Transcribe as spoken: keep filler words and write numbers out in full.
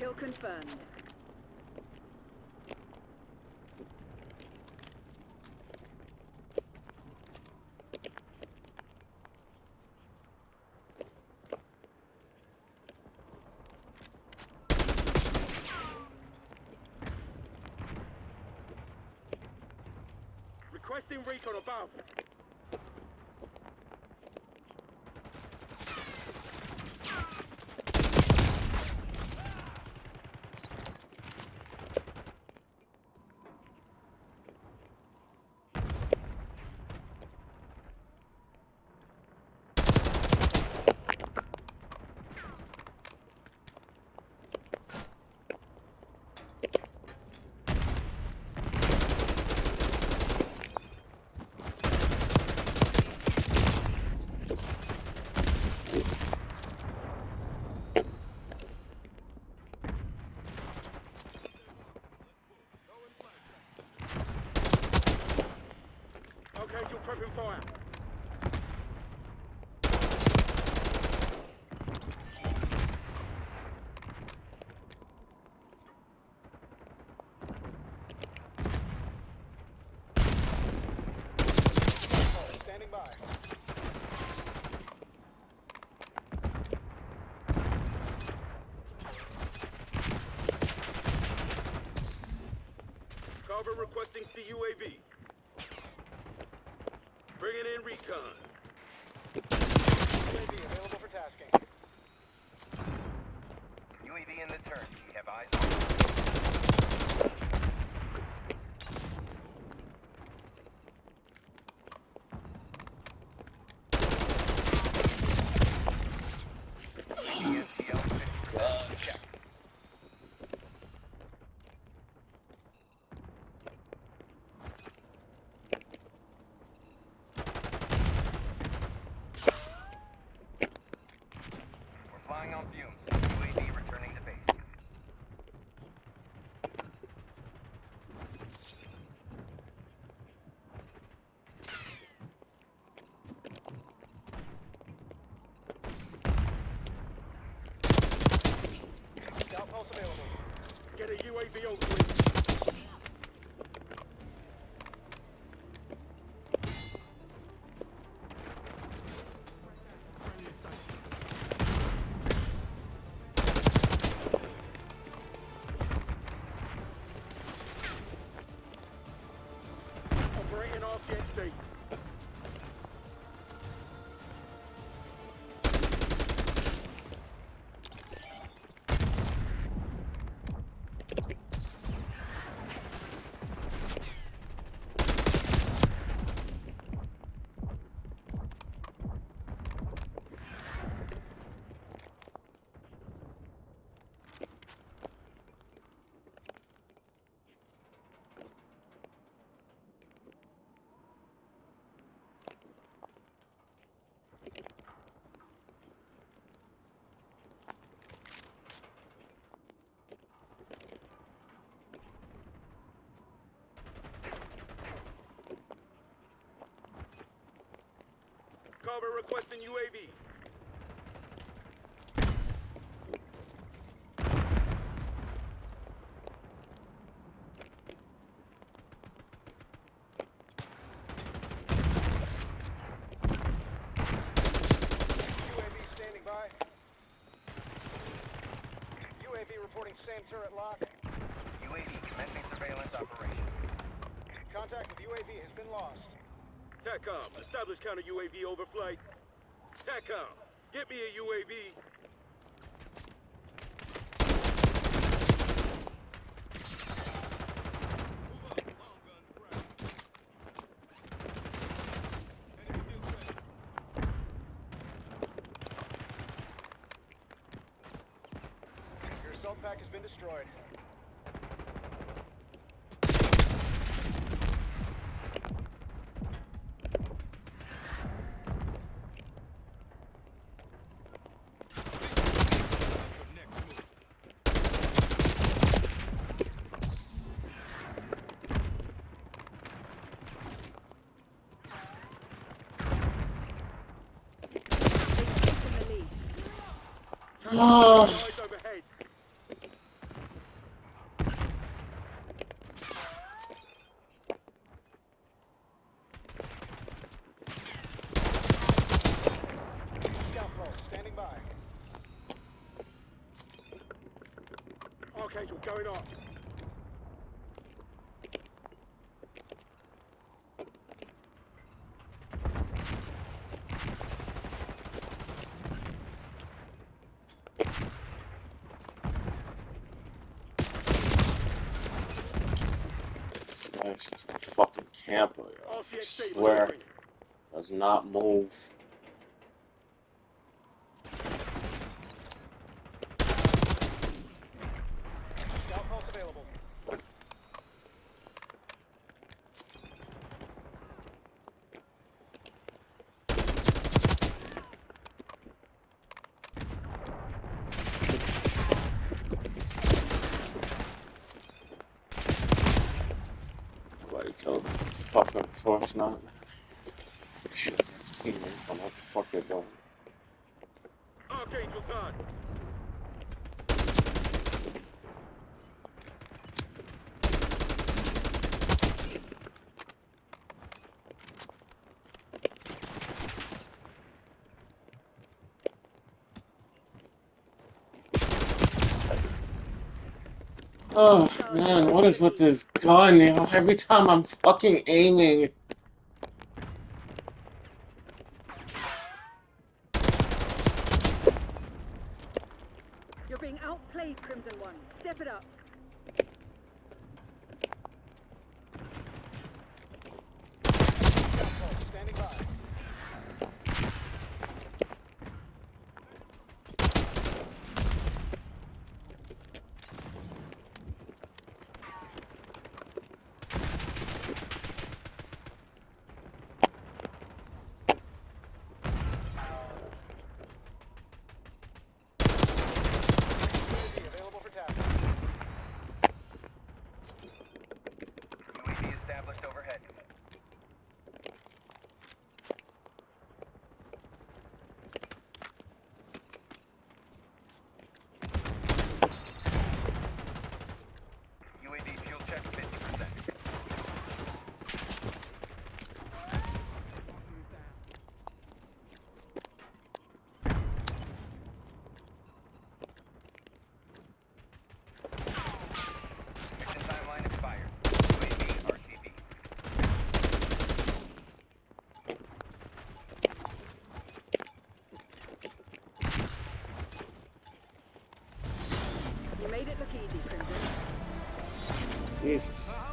Kill confirmed. Requesting recon above. Okay, you're prepping fire. Standing by. Carver requesting C U A V. Bringing in recon. U A V available for tasking. U A V in the turn. We have eyes on you. E S T L fifty percent. Check. We're flying on fumes. U A V returning to base. Scout pulse available. Get a U A V on fleet. Operating off the X D. Carver requesting U A V. U A V standing by. U A V reporting same turret lock. U A V commencing surveillance operation. Contact with U A V has been lost. TACOM, establish counter U A V overflight. TACOM, get me a U A V. Your assault pack has been destroyed. They've taken the lead. Eyes overhead. going on. It's just a fucking camper, yo. I swear. Does not move. Scout pulse available. Somebody killed the fucking force not. Shit, his teammates don't know what the fuck they're doing. Archangel's hot. Oh man, what is with this gun, you know? Every time I'm fucking aiming. You're being outplayed, Crimson One. Step it up. Scout pulse standing by. Available for tasking. U A V established overhead. U A V fuel check fifty percent. Mission timeline expired. U A V R T B. You made it look easy, Crimson. Jesus.